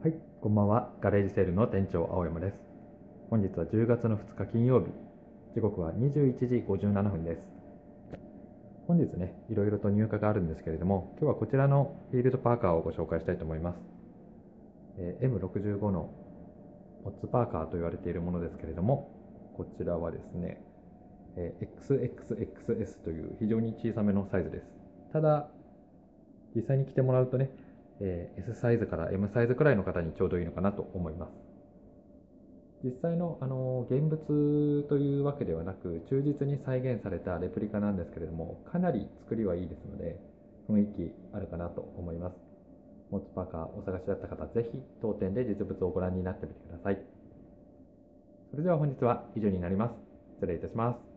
はい、こんばんは。ガレージセールの店長青山です。本日は10月の2日金曜日、時刻は21時57分です。本日ね、いろいろと入荷があるんですけれども、今日はこちらのフィールドパーカーをご紹介したいと思います。M65 のモッツパーカーと言われているものですけれども、こちらはですね、XXXS という非常に小さめのサイズです。ただ、実際に着てもらうとね、S サイズから M サイズくらいの方にちょうどいいのかなと思います。実際の、現物というわけではなく、忠実に再現されたレプリカなんですけれども、かなり作りはいいですので、雰囲気あるかなと思います。モッツパーカーお探しだった方、ぜひ当店で実物をご覧になってみてください。それでは本日は以上になります。失礼いたします。